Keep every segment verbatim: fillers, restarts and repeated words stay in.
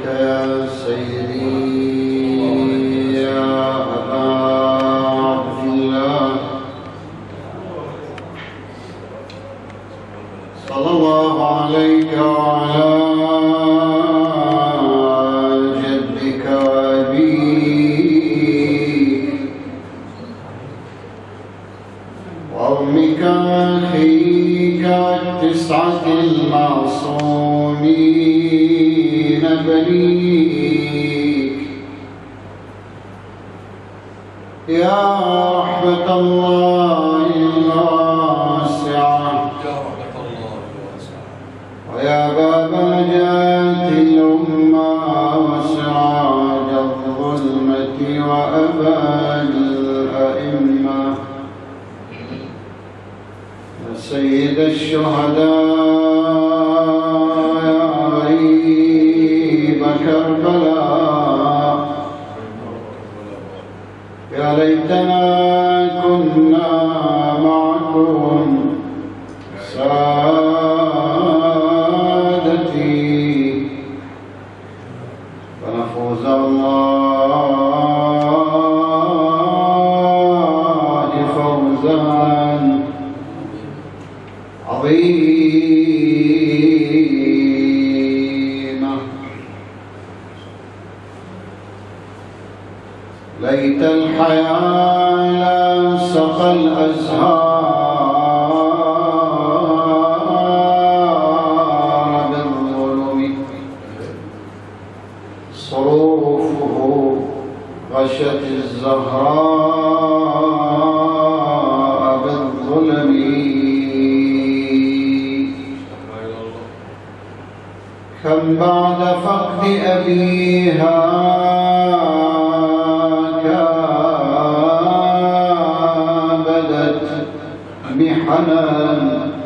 يا سيدي يا أبا عبد الله صلى الله عليك وعلى جدك وأبيك وأمك وأخيك والتسعة المعصومين بنيك يا رحمة الله الواسعة ويا باب نجاة الأمة وسراج الظلمة وأبا الأئمة يا سيد الشهداء يا غريب كربلاء يا ليتنا كنا معكم سادتي فنفوز الله فوزا عظيما. ليت الحياة لا سقى الأزهار بالظلم صروفه غشت الزهراء بالظلم كم بعد فقد أبيها كابدت محنان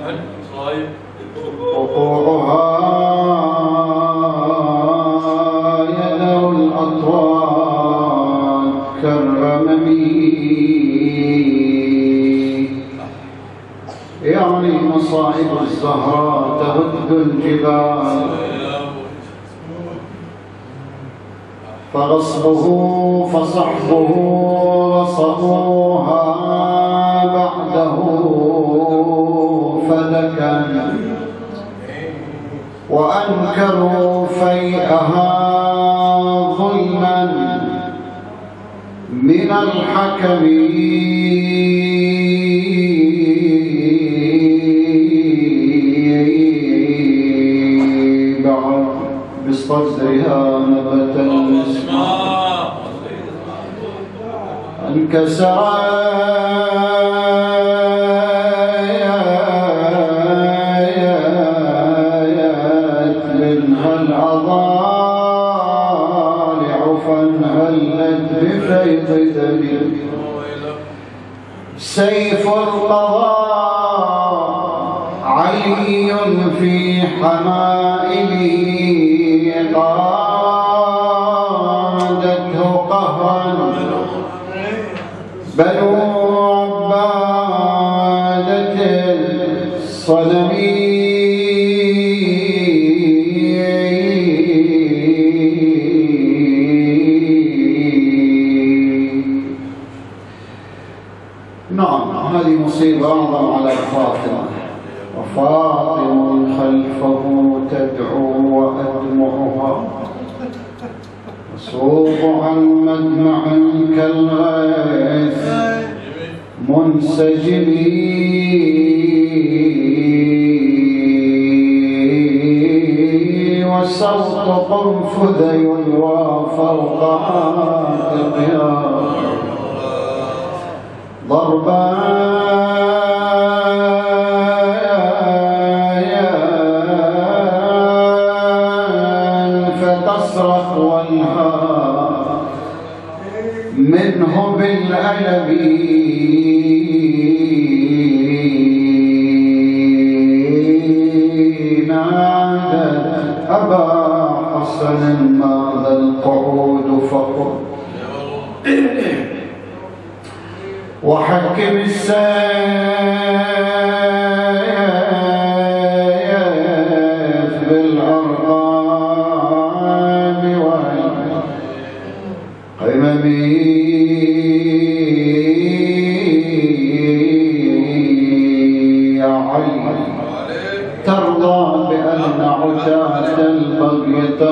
وقوعها يدعو الأطوار كالرمم يعني مصائب الزهراء تهد الجبال فغصبه فصحبه وصبوها بعده فدكا وأنكروا فيئها ظلما من الحكم بعد بصدرها نبت المسمار انكسرت منها الأضالع فانهلت بفيض دم سيف القضاء علي في حمائله قادته قهرا بنو عبادة الصنم نعم هذه مصيبة أعظم على فاطمة وفاطم خلفه تدعو وأدمعها وصوب عن مدمع كالغيث منسجمي والصوت قنفذ يلوى فوق عاتقها ضربا فتصرخ والها منه بالألم نادت أبا حسن ماذا القعود فقل وحكم السيف بالأرقام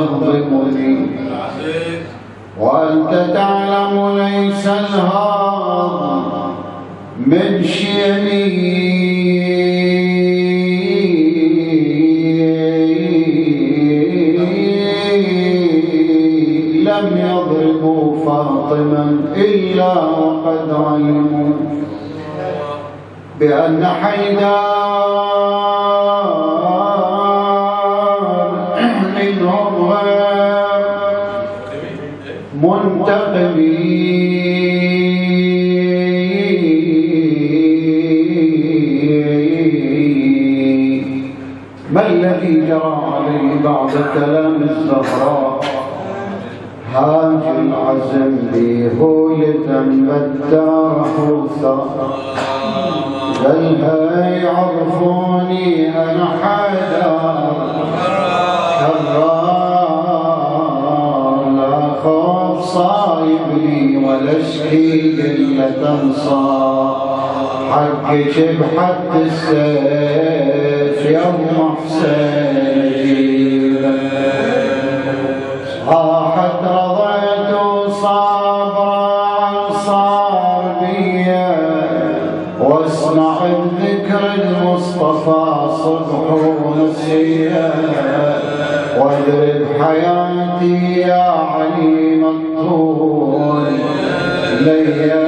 تظلمني وأنت تعلم ليس الهام من شيمي لم يضربوا فاطما إلا وقد علموا بأن حيدار منهم غير منتقمين. ما الذي جرى عليه بعد كلام الزهراء هاج العزم بهولة بدار حوثا قالها يعرفوني أنا حيدار كرار لا خوف صايبني ولا اشكي قلة انصار حقك بحد السيف يوم حسين صاحت رضيت وصابرا صار بيا واسمع الذكر المصطفى صبح ونسيا واضرب حياتي يا عليم الطول ليا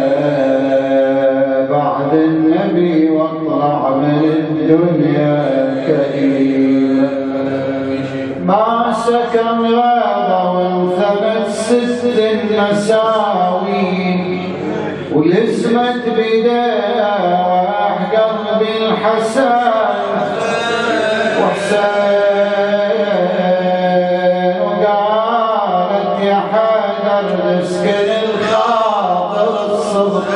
بعد النبي واطلع من الدنيا كريم. ما سكن غابة وانثبت ست المساوي ولزمت بداح قلبي الحسن وحسين وقالت يا حيدر اسكن الخاطر الصدق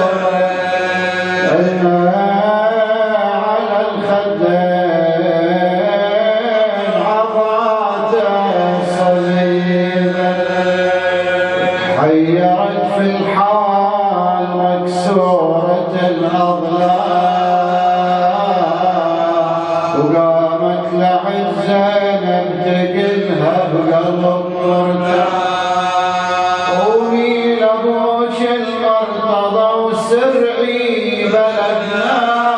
على الخدين عضات صليبا حيرت في الحال مكسورة الأضلاع وقامت لعز زينب تقلها بقلب مرتاح قومي لابوك المرتضى وسرعي بلدنا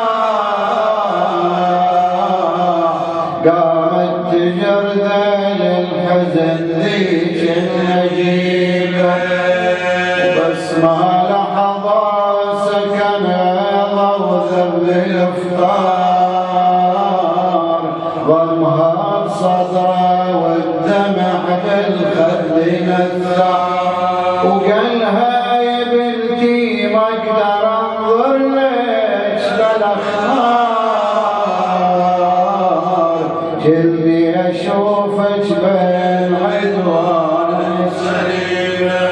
قامت تجر ذيل الحزن ذيك النجيبة بس ما لحظة سكن ضوثب الافطار ضمها بصدره والدمع بالخد نثار وقالها يا بنتي ما اقدر انظر ليش بالاخبار جلدي اشوفك بين عدوان السريره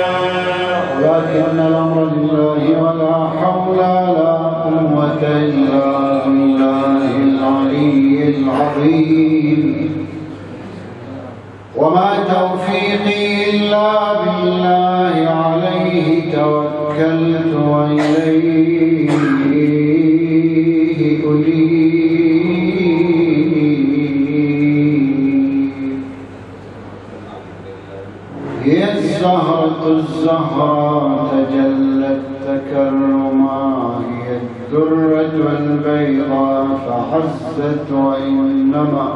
ولكن الامر لله ولا حول ولا قوه الا بالله العلي العظيم. وما توفيقي إلا بالله عليه توكلت وإليه أنيب. هي الزهرة الزهراء تجلت تكرما هي الدرة البيضاء فحست وإنما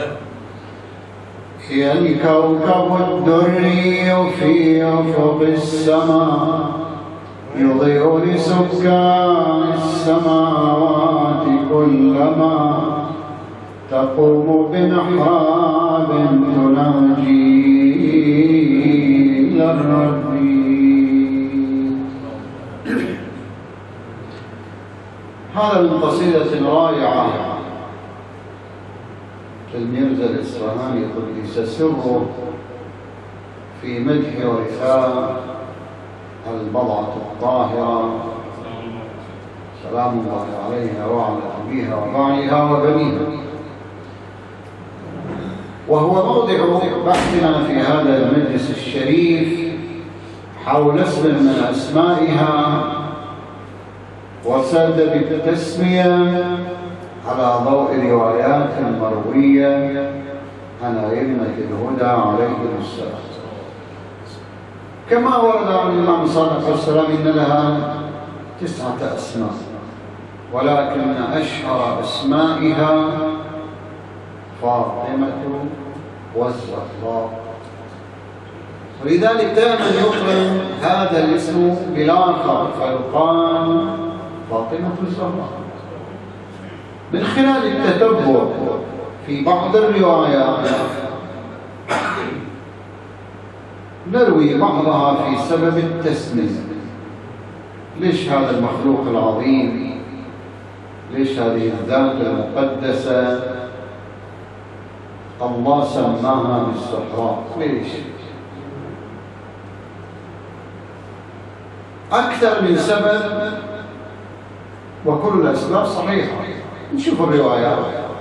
هي الكوكب الدري في أفق السماء يضيء لسكان السماوات كلما تقوم بمحراب تناجي للرب. هذا من قصيدة رائعة للميرزا الإصفهاني قدس سره في مدح وإثار البضعة الطاهرة سلام الله عليها وعلى أبيها وبعلها وبنيها. وهو موضع بحثنا في هذا المجلس الشريف حول اسم من أسمائها وساد بالتسمية على ضوء روايات مروية عن أئمة الهدى عليهم السلام. كما ورد عن الإمام صادق عليه السلام إن لها تسعة أسماء، ولكن أشهر أسمائها فاطمة والزهراء، ولذلك دائما يقرن هذا الاسم بالآخر فيقال فاطمة الزهراء. من خلال التتبع في بعض الروايات نروي بعضها في سبب التسمية. ليش هذا المخلوق العظيم، ليش هذه الذات المقدسة الله سماها بالزهراء؟ ليش؟ أكثر من سبب، وكل الأسباب صحيحة. نشوف الروايات.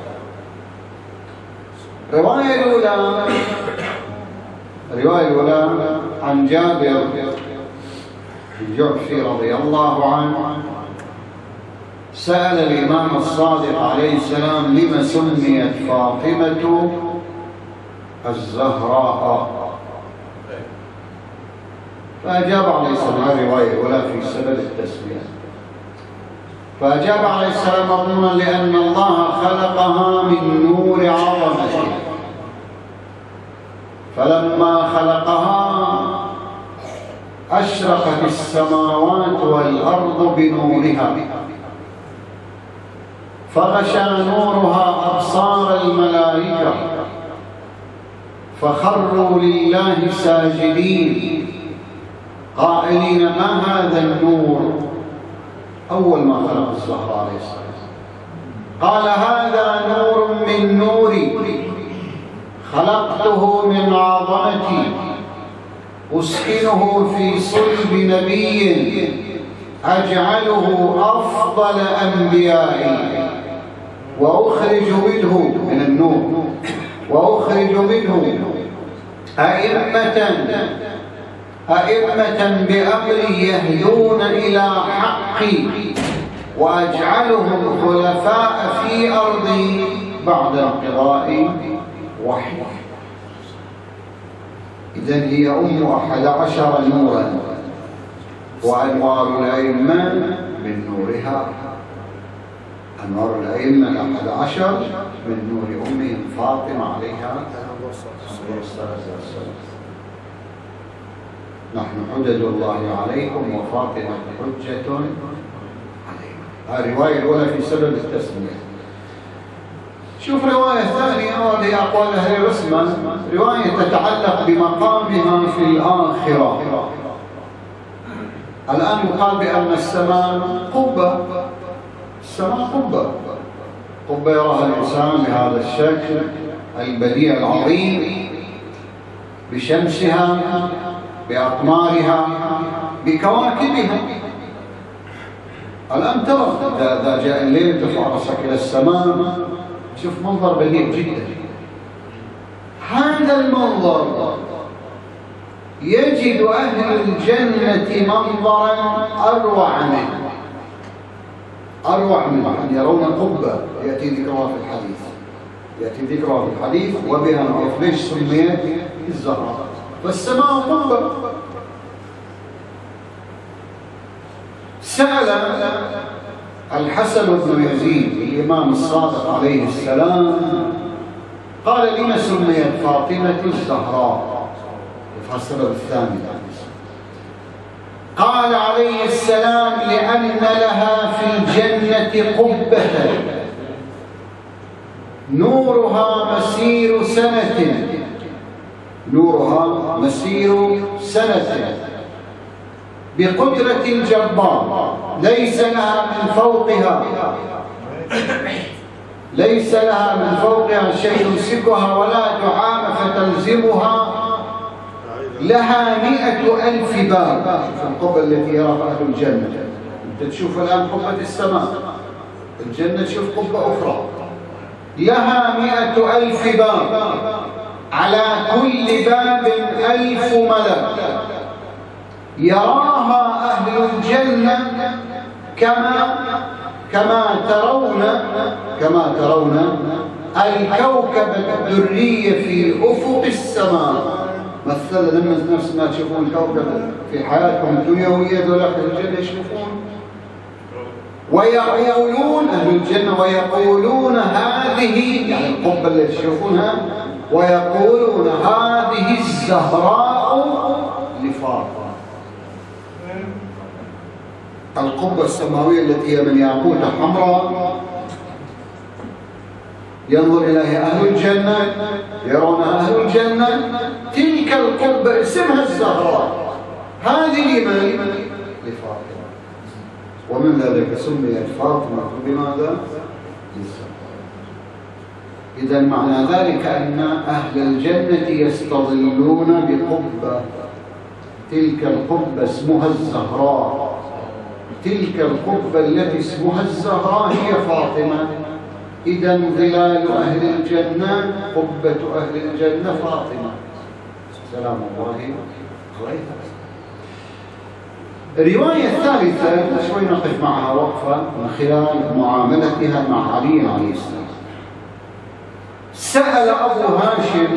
الرواية الأولى الرواية الأولى عن جابر الجعفي رضي الله عنه سأل الإمام الصادق عليه السلام لما سميت فاطمة الزهراء، فأجاب عليه السلام الرواية الأولى في سبب التسمية، فأجاب عليه السلام مضمونا لأن الله خلقها من نور عظمته، فلما خلقها أشرقت السماوات والأرض بنورها، فغشى نورها أبصار الملائكة فخروا لله ساجدين قائلين ما هذا النور؟ أول ما خلق الزهراء عليه السلام قال هذا نور من نوري خلقته من عظمتي أسكنه في صلب نبي أجعله أفضل أنبيائي وأخرج منه من النور وأخرج منه أئمة أئمة بأمري يهدون إلى حقي وأجعلهم خلفاء في أرضي بعد انقضاء وحي. إذن هي أم أحد عشر نورا، وأنوار الأئمة من نورها، أنوار الأئمة الأحد عشر من نور أمهم فاطمة عليها الصلاة والسلام. نحن حجج الله عليكم وفاطمة حجة عليكم. هذه الرواية الأولى في سبب التسمية. شوف رواية ثانية وهذه أقوال أهل الرسمة، رواية تتعلق بمقامها في الآخرة. الآن يقال بأن السماء قبة، السماء قبة قبة يراها الإنسان بهذا الشكل البديع العظيم، بشمسها بأقمارها بكواكبها. الآن ترى إذا جاء الليل ترفع رأسك إلى السماء شوف منظر بديع جدا. هذا المنظر يجد أهل الجنة منظرا أروع منه، أروع منه أن يرون قبة يأتي ذكرها في الحديث يأتي ذكرها في الحديث وبها نعرف ليش سميت الزهراء. فالسماء قبة. سأل الحسن بن يزيد الإمام الصادق عليه السلام قال لما سميت فاطمة الزهراء؟ السبب الثاني قال عليه السلام لأن لها في الجنة قبة نورها مسير سنة نورها مسير سنة بقدرة الجبار ليس لها من فوقها ليس لها من فوقها شيء يمسكها ولا دعامة فتلزمها. لها مئة ألف باب. القبة التي يراها أهل الجنة، أنت تشوف الآن قبة السماء، الجنة تشوف قبة أخرى. لها مئة ألف باب، على كل باب ألف ملك يراها أهل الجنة كما كما ترون كما ترون الكوكب الدري في أفق السماء. مثلا لما نفس ما تشوفون الكوكب في حياتكم الدنيوية دول أهل الجنة يشوفون. ويقولون أهل الجنة ويقولون هذه يعني القبة اللي تشوفونها، ويقولون هذه الزهراء لفاطمة. القبة السماوية التي هي من ياقوتة حمراء ينظر إليها أهل الجنة، يرون أهل الجنة. تلك القبة اسمها الزهراء، هذه لمن؟ لفاطمة. ومن ذلك سميت فاطمة بماذا؟ للزهراء. إذا معنى ذلك أن أهل الجنة يستظلون بقبة، تلك القبة اسمها الزهراء. تلك القبة التي اسمها الزهراء هي فاطمة. إذا ظلال أهل الجنة قبة أهل الجنة فاطمة سلام الله عليها. الرواية الثالثة شوي نقف معها وقفة من خلال معاملتها مع علي عليه السلام. سأل أبو هاشم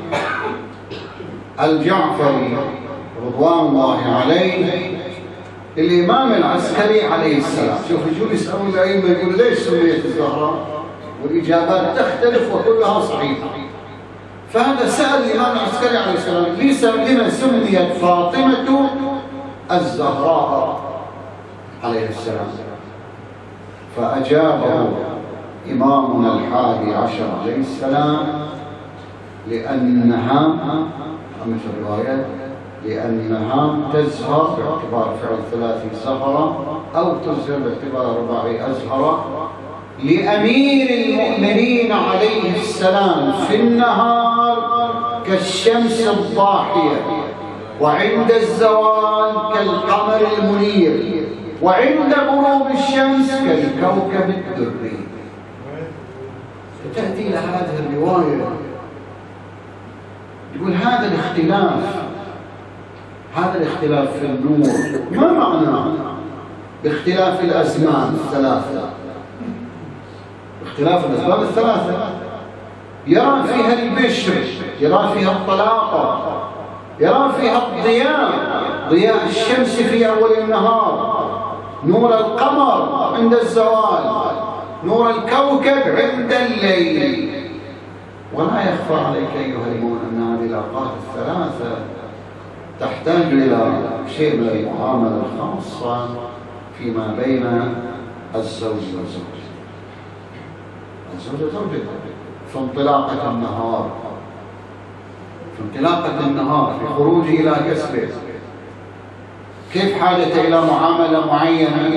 الجعفري رضوان الله عليه الإمام العسكري عليه السلام، شوف يجون يسألون الأئمة يقول ليش سميت الزهراء؟ والإجابات تختلف وكلها صحيحة. فهذا سأل الإمام العسكري عليه السلام لما سميت فاطمة الزهراء عليه السلام؟ فأجابه إمامنا الحادي عشر عليه السلام لأنها مثل الرواية لأنها تزهر باعتبار فعل ثلاثي زهرة أو تزهر باعتبار رباعي أزهرة لأمير المؤمنين عليه السلام في النهار كالشمس الضاحية، وعند الزوال كالقمر المنير، وعند غروب الشمس كالكوكب الدري. تأتي إلى هذه الرواية يقول هذا الاختلاف هذا الاختلاف في النور ما معناه؟ باختلاف الأزمان الثلاثة، اختلاف الأسباب الثلاثة، يرى فيها البشر، يرى فيها الطلاقة، يرى فيها الضياء، ضياء الشمس في أول النهار، نور القمر عند الزوال، نور الكوكب عند الليل. ولا يخفى عليك أيها المؤمن أن هذه الأوقات الثلاثة تحتاج إلى شيء من المعاملة الخاصة فيما بين الزوج والزوجة. الزوجة زوجته في انطلاقة النهار، في انطلاقة النهار في خروجه إلى كسبه، كيف حاجته إلى معاملة معينة،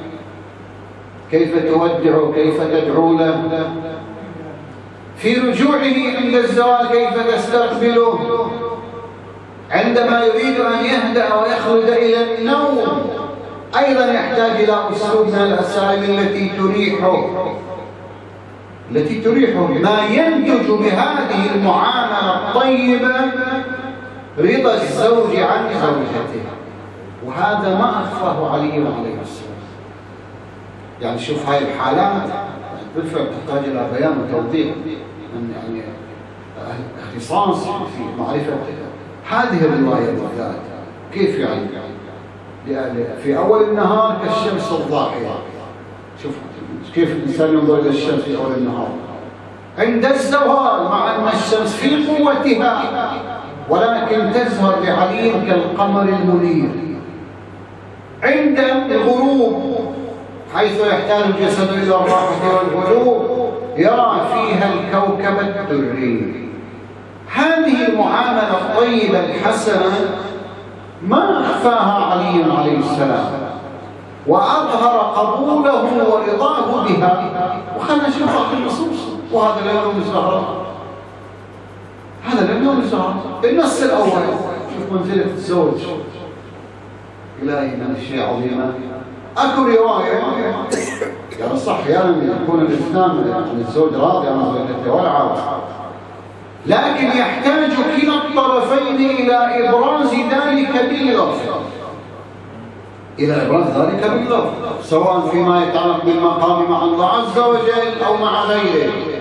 كيف تودعه، كيف تدعو له، في رجوعه عند الزوال كيف تستقبله، عندما يريد أن يهدأ ويخلد إلى النوم أيضا يحتاج إلى أسلوب من الأساليب التي تريحه التي تريحه ما ينتج بهذه المعاملة الطيبة رضا الزوج عن زوجته. وهذا ما أخفاه علي عليه السلام. يعني شوف هاي الحالات بالفعل تحتاج إلى بيان وتوضيح من يعني اختصاص في معرفة هذه الرواية بالذات. كيف يعني؟ يعني في أول النهار كالشمس الضاحية، شوف كيف الإنسان ينظر إلى الشمس في أول النهار، عند الزوال مع أن الشمس في قوتها ولكن تزهر بعلي كالقمر المنير، عند الغروب حيث يحتاج الجسد إلى الراحة والهدوء يرى فيها الكوكب الدري. هذه المعاملة الطيبة الحسنة ما أخفاها علي عليه السلام وأظهر قبوله ورضاه بها. وخلنا نشوف في النصوص، وهذا لا يلوم الزهراء، هذا لا يلوم الزهراء. النص الأول شوف منزلة الزوج، إلهي من الشيء عظيمة. أكو رواية يعني صح يعني يكون الإسلام يعني الزوج راضي عن زوجته ولا عارض، لكن يحتاج كلا الطرفين إلى إبراز ذلك باللفظ، إلى إبراز ذلك باللفظ، سواء فيما يتعلق بالمقام مع الله عز وجل أو مع غيره.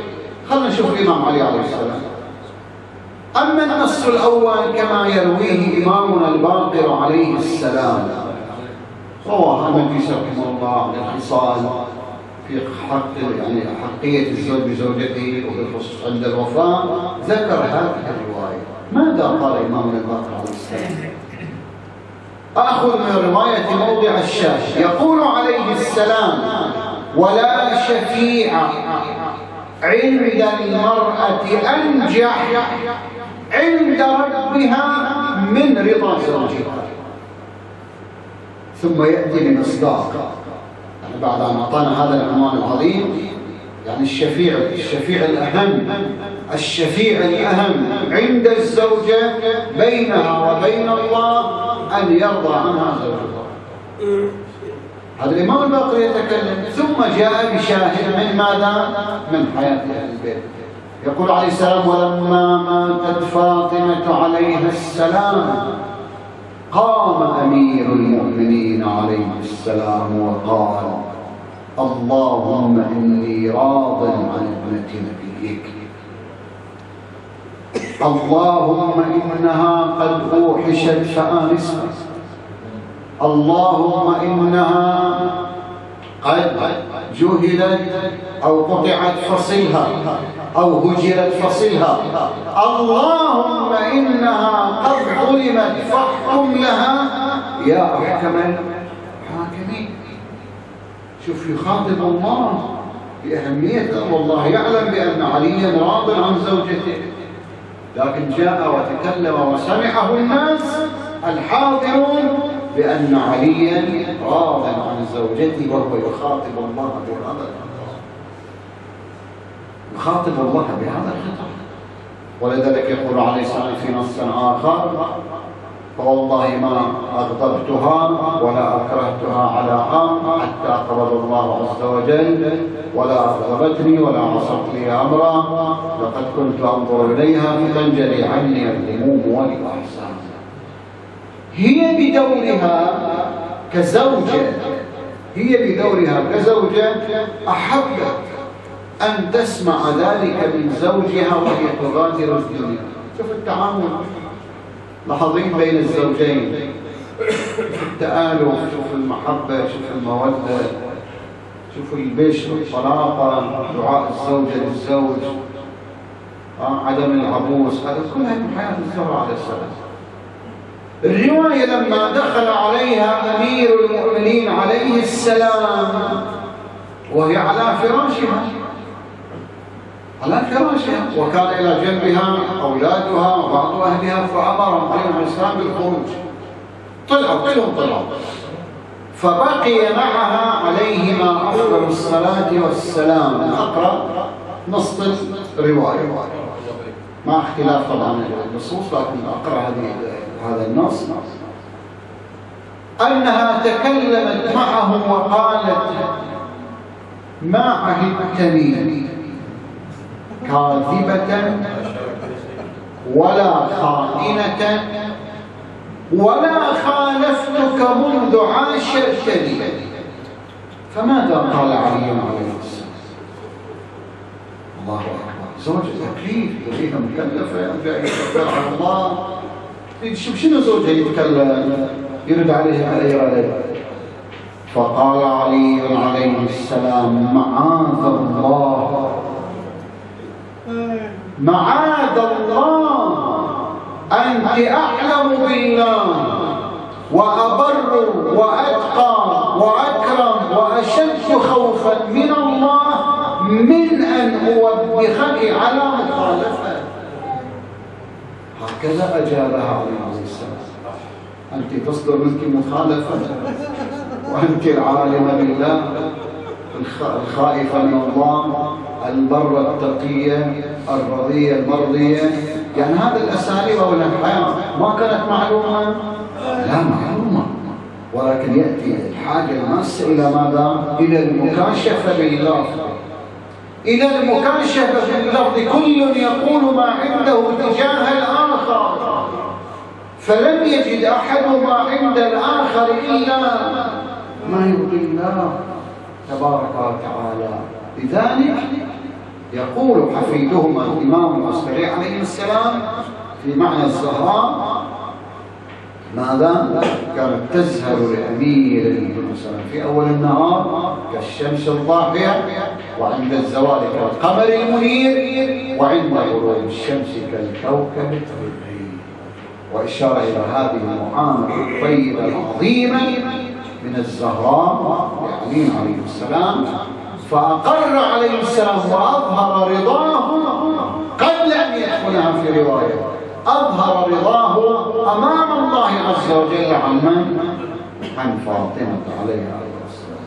خلنا نشوف الإمام علي عليه السلام. أما النص الأول كما يرويه إمامنا الباقر عليه السلام، رواه المجلس رحمه الله عن الخصال في حق يعني حقية الزوج بزوجته وبالخصوص عند الوفاة، ذكر هذه الرواية. ماذا قال إمامنا الباقر عليه السلام؟ أخذ من رواية موضع الشاهد. يقول عليه السلام: ولا شفيع عند المرأة أنجح عند ربها من رضا زوجها. ثم يأتي بمصداق، يعني بعد أن أعطانا هذا العنوان العظيم، يعني الشفيع الشفيع الأهم الشفيع الأهم عند الزوجة بينها وبين الله أن يرضى عنها زوجها. هذا الإمام الباقر يتكلم، ثم جاء بشاهد من ماذا؟ من حياة أهل البيت. يقول عليه السلام: ولما ماتت فاطمة عليها السلام قام أمير المؤمنين عليه السلام وقال: اللهم إني راض عن ابنة نبيك، اللهم إنها قد أوحشت فآنسها، اللهم إنها قد جهلت أو قطعت فصلها أو هجرت فصلها، اللهم إنها قد ظلمت فاحكم لها يا أحكم الحاكمين. شوف يخاطب الله بأهمية، والله يعلم بأن عليا راض عن زوجته، لكن جاء وتكلم وسمعه الناس الحاضرون بأن عليا راض عن زوجته، وهو يخاطب الله بهذا الخطاب، يخاطب الله بهذا الخطاب. ولذلك يقول عليه السلام في نص آخر: فوالله ما أغضبتها ولا أكرهتها على أمر حتى قبض الله عز وجل، ولا أغضبتني ولا عصت لي أمرا، لقد كنت أنظر إليها فتنجلي عني الهموم والأحزان. هي بدورها كزوجة هي بدورها كزوجة أحبت أن تسمع ذلك من زوجها وهي تغادر الدنيا. شوف التعامل، لاحظين بين الزوجين، شوف التآلف، شوف المحبة، شوف المودة، شوف البشر والطلاقة، دعاء الزوجة للزوج، آه عدم العبوس، هذا كلها من حياة الزهراء عليه السلام. الرواية لما دخل عليها أمير المؤمنين عليه السلام وهي على فراشها على فراشها وكان إلى جنبها أولادها وبعض أهلها، فأمرهم عليهم السلام بالخروج. طلعوا كلهم طلعوا، فبقي معها عليهما أفضل الصلاة والسلام. أقرأ نص الرواية مع اختلاف طبعا النصوص، لكن أقرأ هذه هذا النص: أنها تكلمت معهم وقالت: ما عهدتني كاذبة ولا خائنة ولا خالفتك منذ عاشرتني. فماذا قال علي عليه السلام؟ الله أكبر، زوجة تكليف تريها مكلفة يرجع يتبع على الله. شوف شنو زوجها يتكلم يرد عليها على إرادته. فقال علي عليه السلام: معاذ الله معاذ الله، أنت أعلم بالله وأبر وأتقى وأكرم وأشد خوفا من الله من أن أوبخك على مخالفة. هكذا أجابها عليه السلام: أنت تصدر منك مخالفة وأنت العالمة بالله الخائفة من الله البرة التقية الرضية المرضية. يعني هذه الأساليب أو الحياة ما كانت معلومة؟ لا معلومة، ولكن يأتي الحاجة الماسة إلى ماذا؟ إلى المكاشفة باللفظ، إلى المكاشفة باللفظ. كل يقول ما عنده تجاه الآخر، فلم يجد أحد ما عند الآخر إلا ما يرضي الله تبارك وتعالى. لذلك يقول حفيدهما الإمام العسكري عليه السلام في معنى الزهراء ماذا؟ كانت تزهر لأمير المؤمنين في أول النهار كالشمس الضاحية، وعند الزوال كالقمر المنير، وعند غروب الشمس كالكوكب الدري. وإشارة إلى هذه المعاملة الطيبة العظيمة من الزهراء لعلي عليه السلام، فأقر عليه السلام وأظهر رضاه قبل أن يدخلها في رواية، أظهر رضاه أمام الله عز وجل عن من؟ عن فاطمة عليها السلام.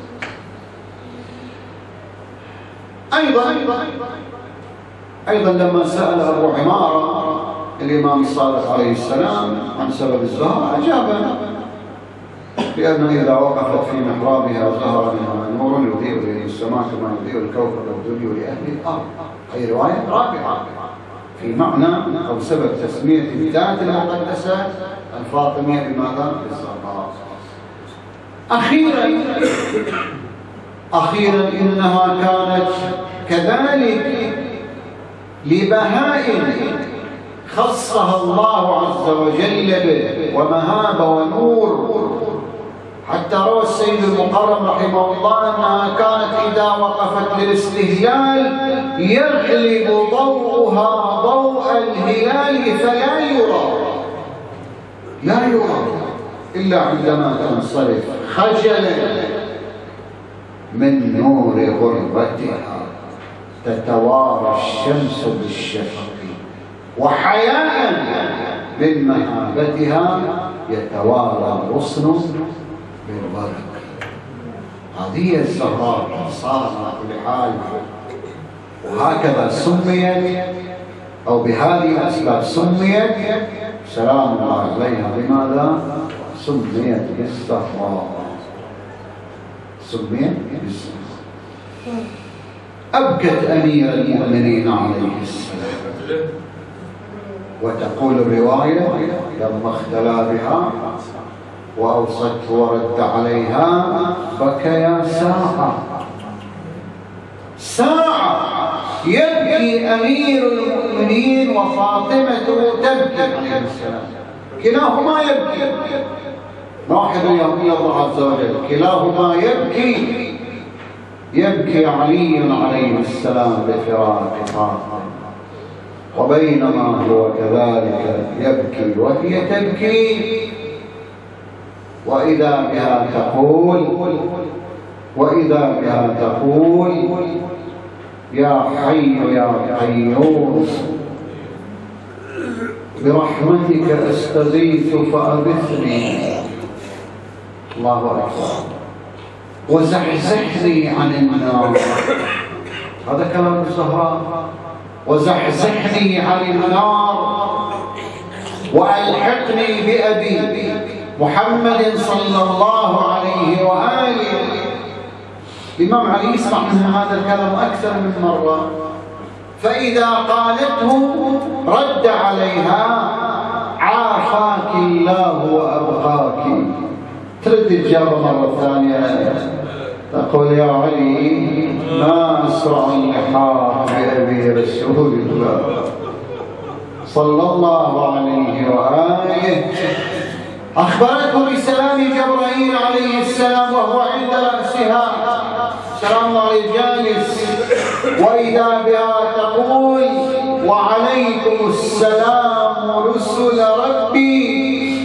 أيضا أيضا لما سأل أبو عمارة الإمام الصادق عليه السلام عن سبب الزهر أجاب بأن إذا وقفت في محرابها زهر منها نور يضيء إليه السماء كما يضيء الكوكب الدنيا لأهل الأرض. هي رواية رابعة في معنى أو سبب تسمية الذات المقدسة الفاطمية بماذا؟ بالزهراء. أخيرا أخيرا إنها كانت كذلك لبهائم خصها الله عز وجل به ومهابة ونور، حتى روى السيد المقرم رحمه الله أنها كانت إذا وقفت للاستهلال يغلب ضوءها ضوء الهلال فلا يرى لا يرى إلا عندما تنصرف خجلا من نور غربتها تتوارى الشمس بالشفق، وحياء من مهابتها يتوارى الغصن بالورق. هذه الزهراء صار على كل حال، وهكذا سميت أو بهذه الأسباب سميت سلام الله عليها. لماذا سميت بالزهراء؟ سميت بالزهراء. أبكت أمير المؤمنين عليه السلام، وتقول الرواية لما اختلى بها وأوصته ورد عليها بكيا ساعة ساعة يبكي أمير المؤمنين وفاطمة تبكي عليه السلام، كلاهما يبكي، واحد يرضي الله عز وجل، كلاهما يبكي يبكي علي عليه السلام بفراق فاطمة، وبينما هو كذلك يبكي وهي تبكي وإذا بها تقول وإذا بها تقول يا حي يا قيوم برحمتك أستغيث فأغثني، الله أكبر، وزحزحني عن النار. هذا كلام الزهراء. وزحزحني عن النار وألحقني بأبي محمد صلى الله عليه وآله. الإمام علي يسمع منها هذا الكلام أكثر من مرة، فإذا قالته رد عليها عافاك الله وأبقاك. ترد الجواب مرة ثانية تقول يا علي ما أسرع اللحاق بأبي رسول الله صلى الله عليه وآله. أخبرته بسلام جبرائيل عليه السلام وهو عند رأسها، سلام الله عليه جالس، وإذا بها تقول وعليكم السلام رسل ربي.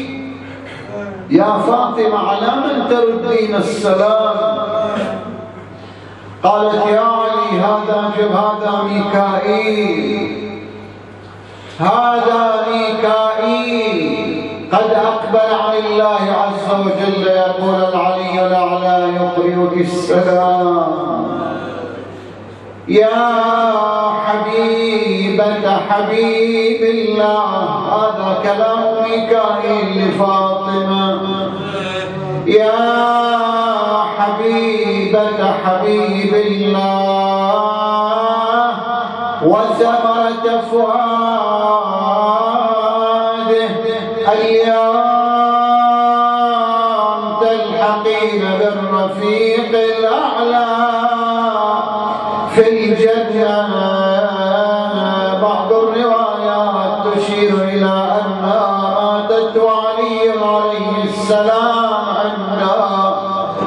يا فاطمة على من تردين السلام؟ قالت يا علي هذا جب هذا ميكائيل هذا ميكائيل قد أقبل عن الله عز وجل يقول العلي الأعلى يقرئك السلام يا حبيبة حبيب الله. هذا كلام ميكائيل لفاطمة. يا حبيبة حبيب الله وثمرة فؤاده اليوم تلحقين بالرفيق الأعلى في الجنة. ماتت وعلي عليه السلام عندها.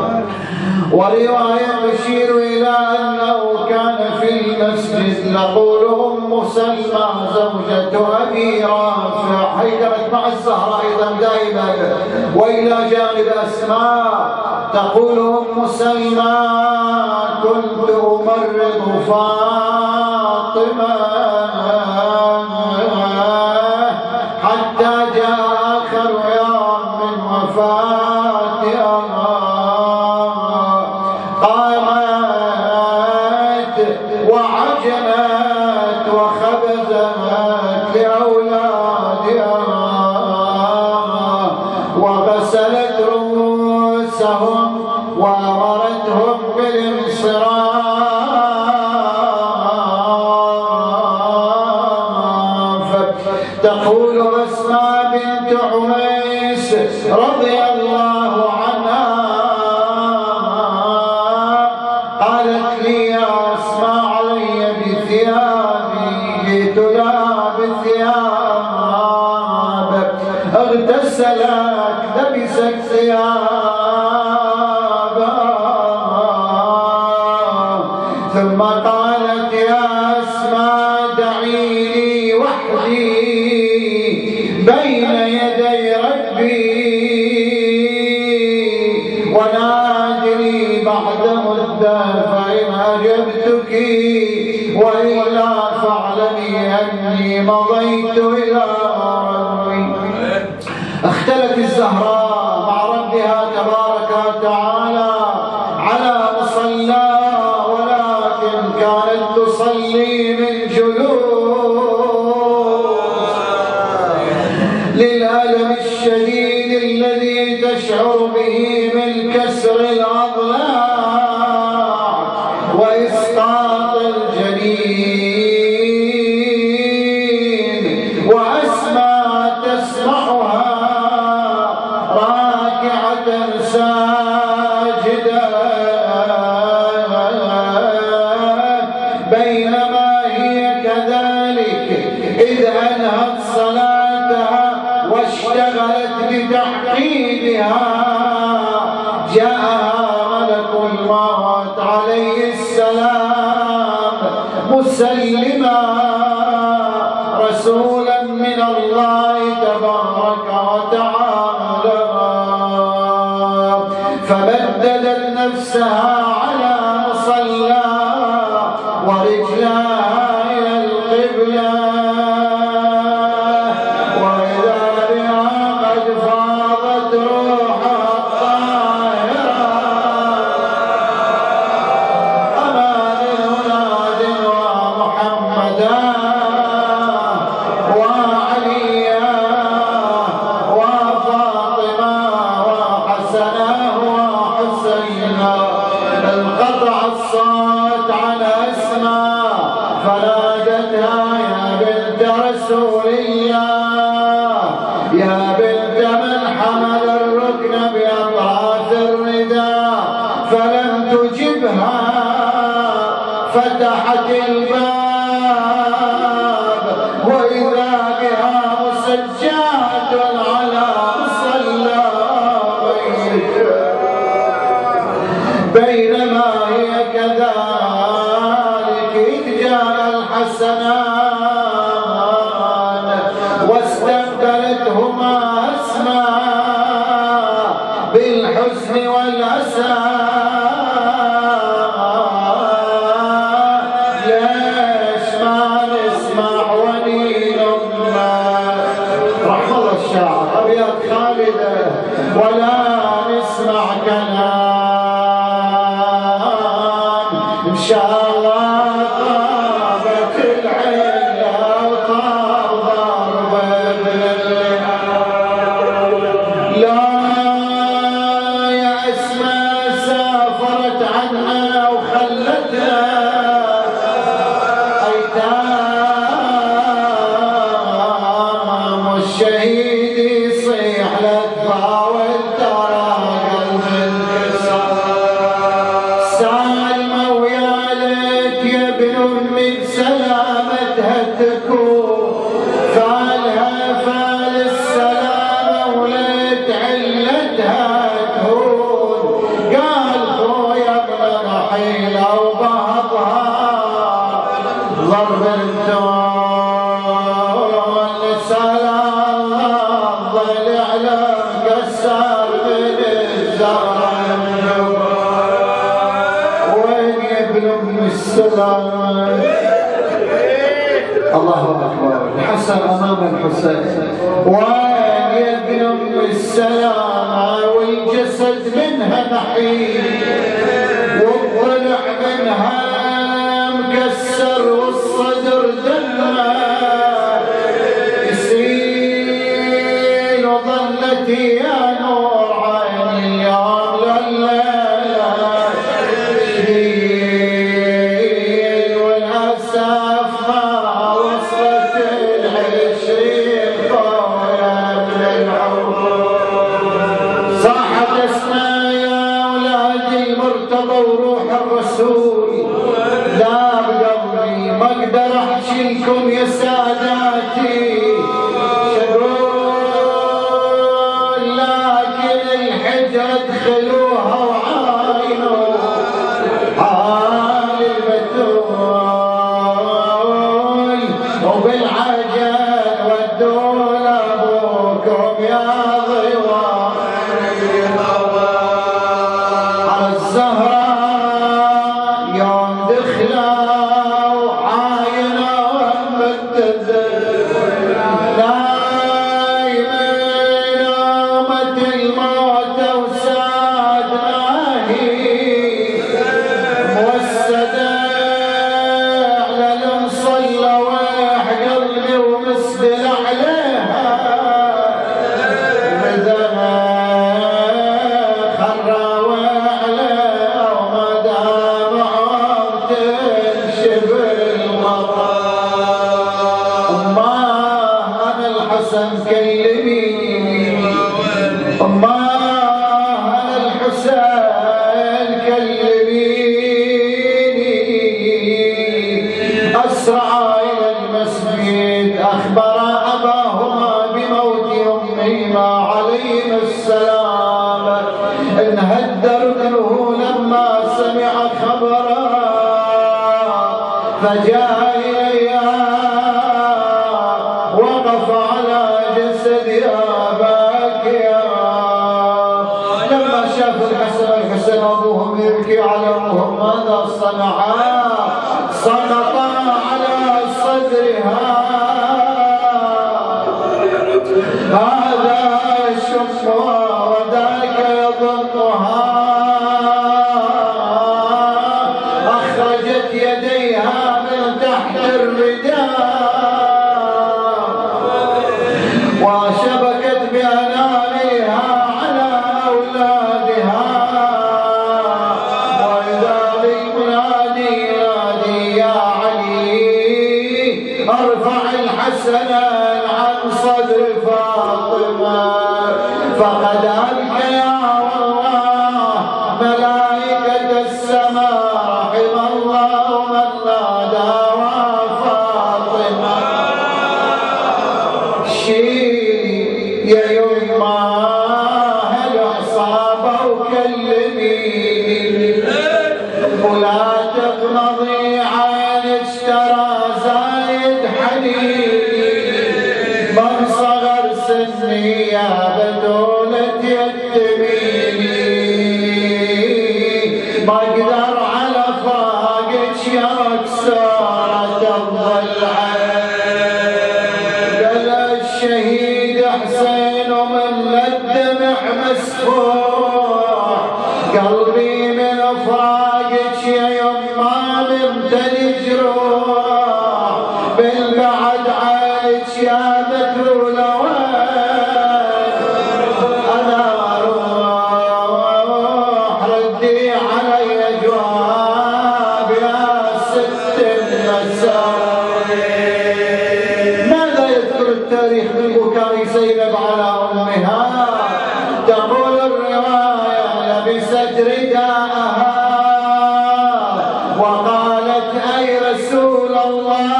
ورواية تشير إلى أنه كان في المسجد. نقول أم سلمى زوجة أبي رافع حيدرت مع الزهراء أيضا دائما. وإلى جانب أسماء تقول أم سلمى كنت أمرض فاطمة حتى جاء آخر يوم من وفاتها قامت وعجنت وخبزت لأولادها وغسلت رؤوسهم وأمرتهم بالانصراف. تقول أسماء بنت عميس رضي الله عنها قالت لي يا أسماء علي بثيابي جئت لها بثياب اغتسلت لبست ثيابها ثم قالت يا أسماء دعيني وحدي بين يدي ربي ونادني بعد مدة فإن أجبتك وإلا فاعلمي أني مضيت إلى ربي. اختلت الزهراء مع ربها تبارك وتعالى على مصلاها ولكن كانت تصلي من جلوس للألم الشديد الذي تشعر به من كسر الأضلاع وإسقاط الجنين. وأسماء تسمعها راكعة ساجدة بينما هي كذلك إذ أنهت صلاتها واشتغلت بتحقيقها جاءها ملك الموت عليه السلام مسلما رسولا من الله تبارك وتعالى فبددت نفسها على مصلاها ورجلاها إلى القبلة وإذا بها قد فاضت روحها الطاهرة أمان مناد ومحمدا وعليا وفاطمة وحسنا وحسينا. انقطع الصوت عن أسماء فنادتها يا بنت رسول الله يا بنت من حمل الركن بأطراف الرداء فلم تجبها. فتحت الباب وإذا بها مسجات على مصلى بينما هي كذلك إذ جاء الحسنان واستقبلتهما أسماء بالحزن والأسى. ليش ما نسمع ونين رحم الله الشاعر أبيات خالدة ولا نسمع كلام إن شاء الله طابت العيلة وطاب ضرب لا يا أسماء سافرت عنها وخلتها أيتام والشهيد يصيح للضا والترى قلب انكسر. سالمة ويا ليت يا ابن أمي بسلامتها تكون فالها فال السلام على كسر من الزهر وين يا ابن ام السلام. الله اكبر. الحسن امام الحسين وين يا ابن ام السلام والجسد منها نحيل والضلع منها مكسر والصدر دمه يسيل وظلت يا نور عيني اليوم لليله تشيل والاسف ما وصلت العشرين طولت للعمر. صاحت اسمع يا اولادي المرتضى وروح الرسول لا بقلبي ما اقدر احكي لكم يا ساداتي شقول لكن الحجره ادخلوها وعاينوا حال البتول وبالعجل ودوا لابوكم يا ضوى على الزهراء يوم دخلوا عاينوا متزل نايمة نومة الموت وساد ناهي موسدة على المصلى ويح قلبي ومسدل عليها مدمع خراوي عليها ومدامعهم تنشف المطر. أماه أنا الحسن كلميني أماه أنا الحسين كلميني أسرع إلى المسجد أخبر أباهما بموت أمهما عليهما السلام انهد ركنه لما سمع خبرا فجاء إليها وقف على جسد باكيا. لما شاف الحسن الحسن أبوهم يبكي على أمهم ماذا صنعا سقطا على صدرها هذا شمها وذاك يضمها أخرجت يديها من تحت الرداء وشبكت بأناملها على أولادها وإذا بالمنادي ينادي يا علي ارفع الحسن عن صدر فاطمة فقد ألقى يا الله ملائكة السماء رحم الله من نادى فاطمة. شيل يا يما العصابة وكلميني ولا تقنضي عينك ترى زايد حنيني من صغر سني يا بدولة يتميني ما اقدر على فراقك يا مكسورة الضلع. قال الشهيد حسين ومن الدمع مسفوح قلبي من فراقك يا يما ممتلي جروح بالبعد عايش يا بتولة انا اروح ردي علي جواب يا ست المساوي. ماذا يذكر التاريخ بالبكاء زينب على امها تقول الروايه لبست رداءها وقالت اي رسول الله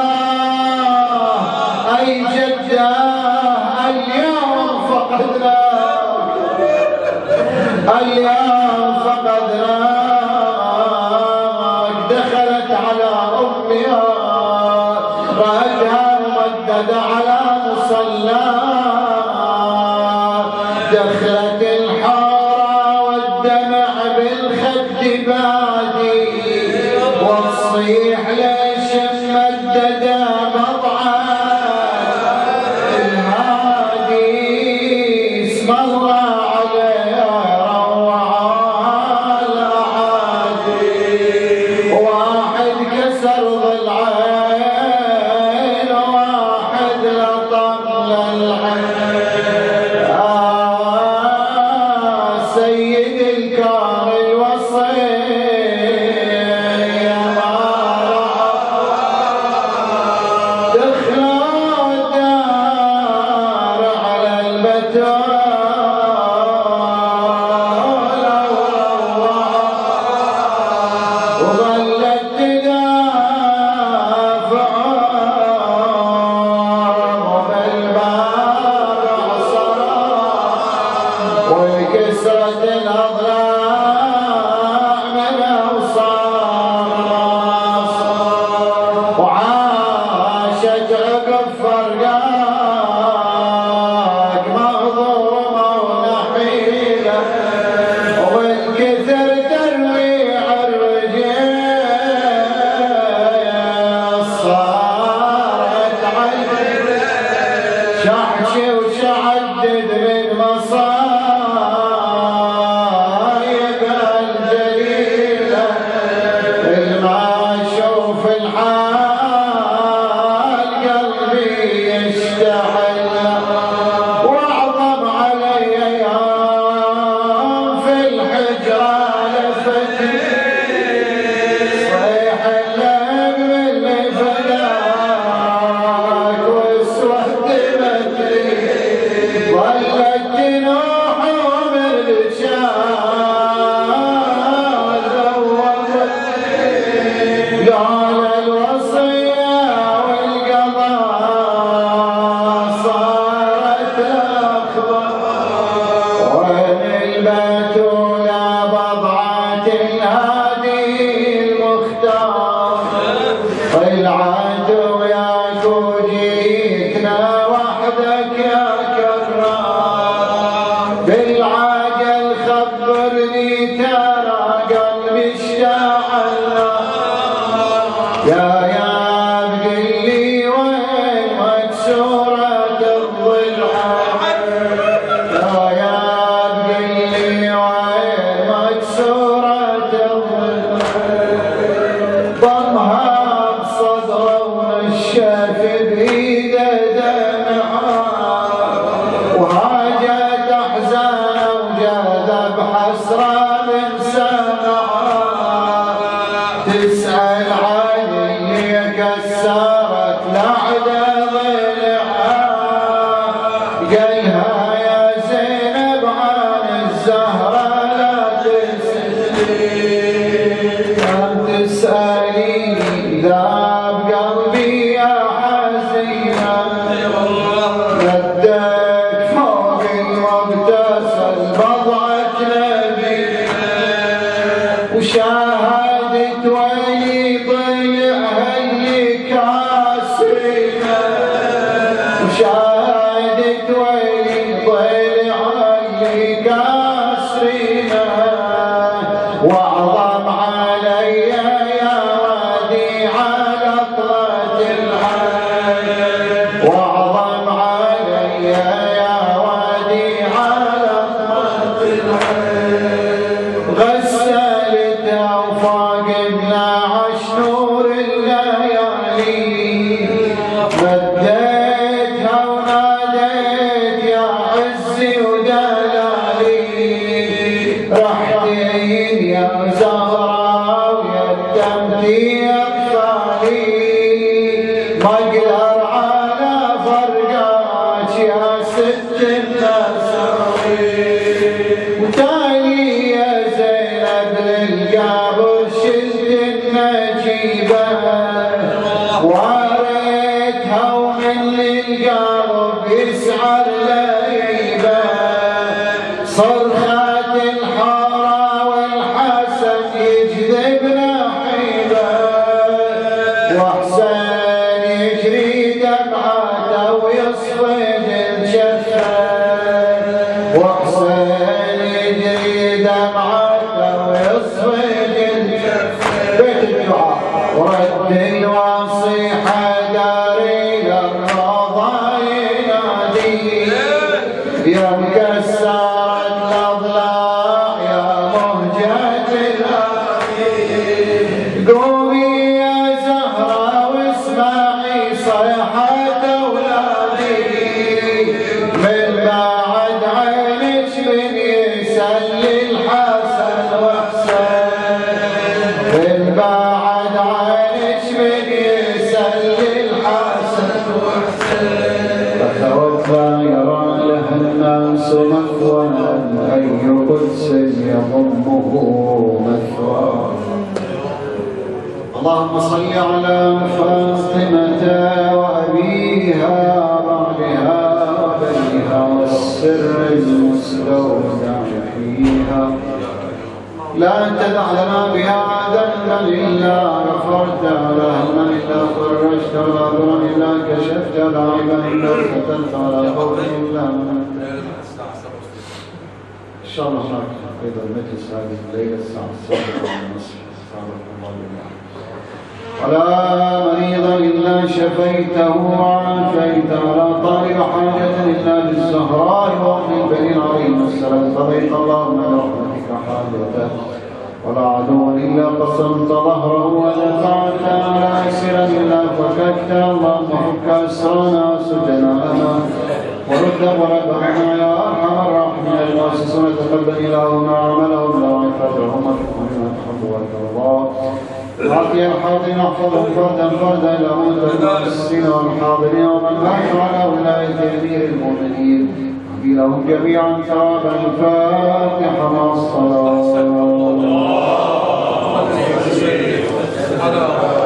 اي جداه اليوم فقدناك اليوم فقدناك. دخلت على امها رأتها ممددة على مصلاها دخلت الحارة والدمع بالخد بادي والصيح ليش مدد بضعه الهادي اسم الله عليه روعه الأعادي واحد كسر ضلعين واحد لطم للعين سيد الكار الوصي دخلوا الدار على البتول وظلت تدافع بالباب عصرا وكسرت الأضلاع من أوصاف وعاشت عقب فرقاك مهضومة ونحيلة والكثر ترويع الرجال صارت عين شحشي وشعدد من مصايب الجليلة ما اشوف الحال قلبي يشتعل واعظم علي ايام في الحجرة لفتي صيح اللب اللي فداك واسودمتني ظلت تنوح وبالرجال ذوقتني قال الوصية والقضاء صارت الأخبار وين البتولى بضعة الهادي المختار طلعت وياك وجيتنا وحدك يا كرار بالعجل خبرني ترى قلبي اشتعل يا يا بقلي وين مكسورة الضلع يا يا بقلي وين مكسورة الضلع ضمها بصدره ونشف بإيده دمعه وهاجت أحزانه وجاذب حسرة من سمعه تسأل علي كسرت لعدة ضلعها قالها يا زينب عن الزهرة لا تسألي كم تسأليني ذاب قلبي يا حزينة مدك فوق المغتسل بضعة نبي وشاهدت ويلي طلعها اللي كاسرينة وشاهدت ويلي طلعها اللي كاسرينة واعظم علي يا وادي على طلة العين واعظم علي يا وادي على طلة العين غسلتها وفاقدنا عش نور الليالي مديتها وناديت يا عزي ودلالي رحتين يا زهرة ويتمتي أطفالي ما اقدر على فرقاك يا ست النسوي وتالي يا زينب للقبر شلت النجيبة واريتها ومن للقلب يسعر ليبة صرخات الحارة والحسن يجذب نحيبة وحسين يجري دمعته ويصفد الجفة يسلي الحسن وحسين بالبعد عنك من يسلي الحسن وحسين فتوفى يرى له الناس مثوى أي قدس يضمه مثوى. اللهم صل على فاطمة وأبيها بعدها وبنيها والسر المستودع فيها لا تدع لنا بها ذنبا إلا غفرت ولا هما إلا فرجت ولا ضرا إلا كشفت ولا عيبا إلا سترت ولا خوفا إلا منعت. إن شاء الله هناك أيضا مجلس هذه الليلة الساعة السابعة والنصف استعانك الله بالله. ولا مريض إلا شفيته وعافيته ولا طالب حاجة إلا بالزهراء وأم البنين عليهم السلام قضيت اللهم برحمتك حاجته ولا عدو إلا قسمت ظهره ودفعت على أسرا إلا فككت. اللهم فك أسرنا وسجناءنا ورد وربنا يا أرحم الراحمين. المؤسسون تقبل إلهنا عملهم لا عفاتهم وفقهم ما تحب وترضى. أعطي الحاضرين احفظهم فردا فردا إلى موت المؤسسين والحاضرين ومن بحث على ولاية أمير المؤمنين أبي لهم جميعا ثوابا. الفاتحة مع الصلاة.